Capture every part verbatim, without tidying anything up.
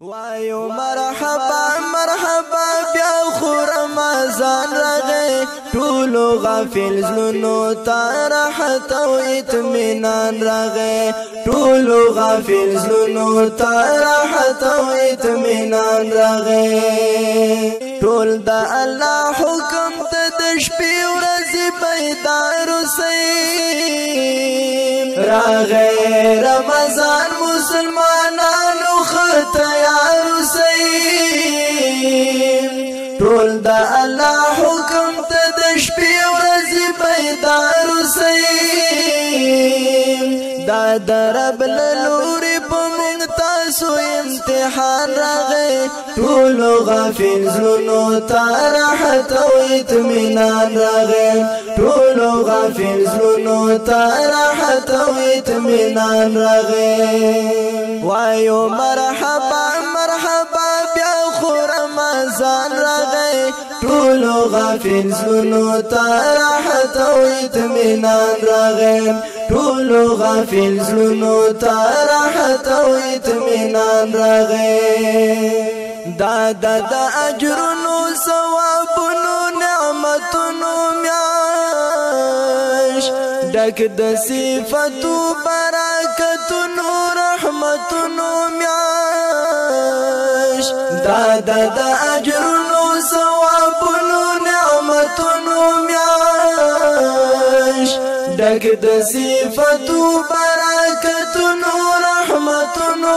وایو مرحبا مرحبا بیا خو رمضان راغی ټولو غافل زلونو ته راحت او اطمینان راغی ټولو غافل زلونو ته راحت او اطمینان راغی ټول د الله حکم ته د شپې ورځې بیدار اوسئ راغی رمضان مسلمانانو تیار اوسئ ټول د الله حکم ته د شپې ورځې بیدار اوسئ دا د رب له لورې په موږ تاسو امتحان راغی ټولو غافل زلونو ته راحت او اطمینان راغی ټولو غافل زلونو ته راحت او اطمینان راغی وایو مرحبا مرحبا بیا خو رمضان راغی ټولو غافل زلونو ته راحت او اطمینان راغی ټولو غافل زلونو ته راحت او اطمینان راغی دا د اجرونو ثوابونو نعمتونو میاش ډک د صفاتو برکتونو رحمتونو میاش دا د اجرونو ثوابونو نعمتونو میاش ډک د صفاتو برکتونو رحمتونو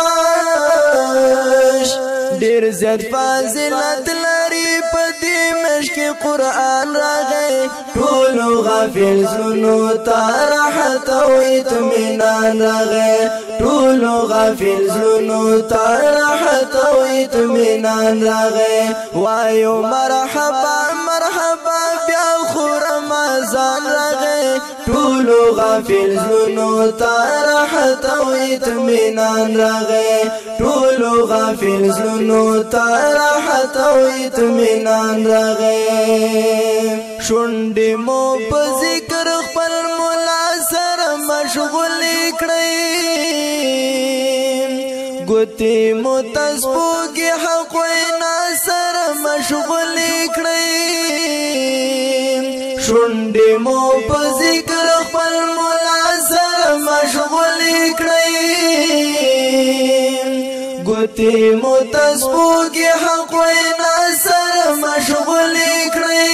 میاش ډیر زیات فضیلت لري په دې مشک قرآن راغی ټولو غافل زلونو ته راحت او اطمینان راغی ټولو غافل زلونو ته راحت او اطمینان راغی وایو مرحبا مرحبا بیا خو رمضان راغی ټولو غافل زلونو ته راحت او اطمینان راغی ټولو غافل زلونو ته راحت او اطمینان راغی شونډې مو په ذکر خپل مولا سره مشغول کړئ ګوتې مو تسبوږې حق وینا سره مشغول کړئ شونډې مو په ذکر خپل مولا سره مشغول کړئ ګوتې مو تسبوږې حق وینا سره مشغول کړئ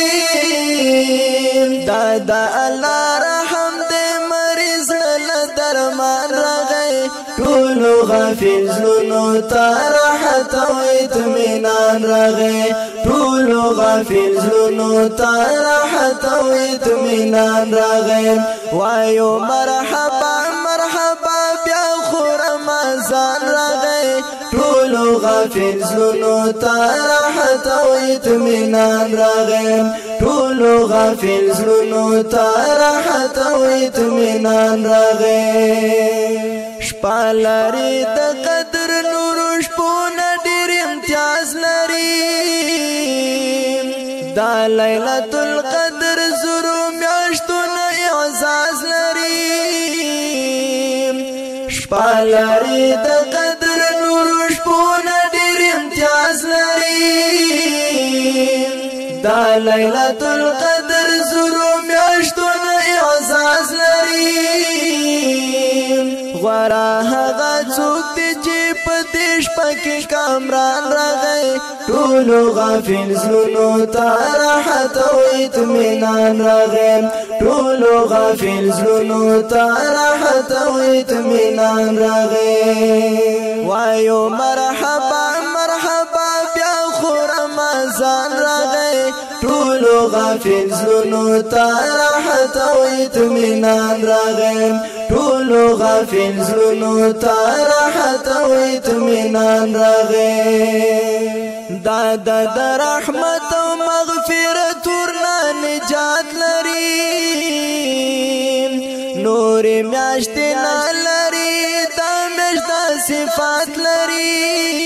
دا د الله رحم دې مریض له درمان راغی ټولو غافل زلونو ته راحت او اطمینان راغی ټولو غافل زلونو ته راحت او اطمینان راغی وایو مرحبا مرحبا بیا خو رمضان راغی ټولو غافل زلونو ته راحت او اطمینان راغی ټولو غافل زلونو ته راحت او اطمینان راغی شپه لري د قدر نور شپونه ډېر امتیاز لري دا لیلة القدر زرو میاشتونه اعزاز لري شپه لري د قدر نور شپونه ډېر امتیاز لري دا لیلة القدر زرو میاشتونه اعزاز لري غورا هغه څوک دی چې په دې شپه کې کامران راغی ټولو غافل زلونو ته راحت او اطمینان راغی ټولو غافل زلونو ته راحت او اطمینان راغی وایو مرحبا مرحبا بیا خو رمضان راغی ټولو غافل زلونو ته راحت او اطمینان راغی ټولو غافل زلونو ته راحت او اطمینان راغی دا د رحمت او مغفرت ورنه نجات لري نور میاشتې نه لري دا میاشت صفات لري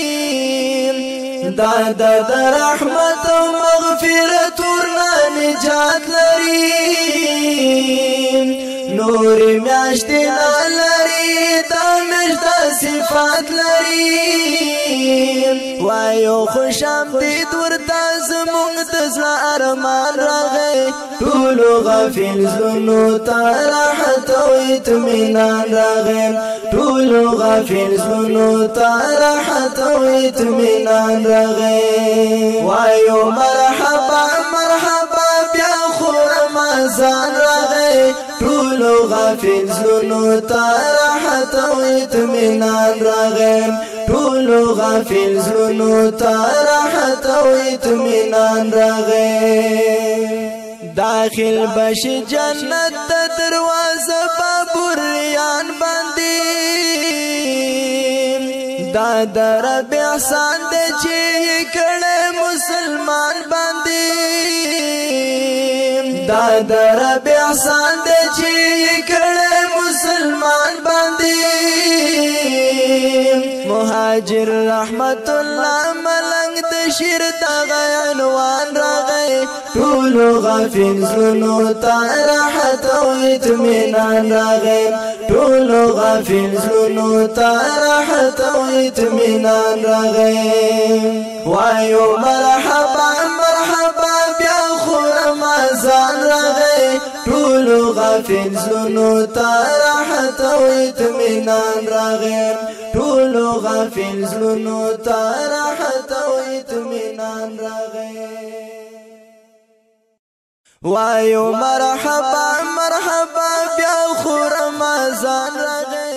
دا د رحمت او مغفرت ورنه نجات لري نور میاشتې نه لري دا میاشت صفات لري وایو خوش آمدید ورته زمونږ د زړه ارمان راغی ټولو غافل زړونو ته راحت او اطمینان راغی ټولو غافل زړونو ته راحت او اطمینان راغی وایو مرحبا مرحبا بیا خو رمضان راغی ټولو غافل زړونو ته راحت او اطمینان راغی ټولو غافل زړونو ته راحت او اطمینان راغی داخل بش جنت د دروازه بابریان باندې دا در بیا احسان د چې کړه مسلمان باندې دا در بیا احسان د چې کړه مسلمان باندې مهاجر رحمت الله ملنګ د شیر د غیانوان راغی ټولو غافل زړونو ته راحت او اطمینان راغی ټولو غافل زړونو ته راحت او اطمینان راغی وایو مرحبا مرحبا بیا خو رمضان راغی ټولو غافل زړونو ته راحت او اطمینان راغی ټولو غافل زړونو ته راحت او اطمینان راغی وایو مرحبا مرحبا بیا خو رمضان راغی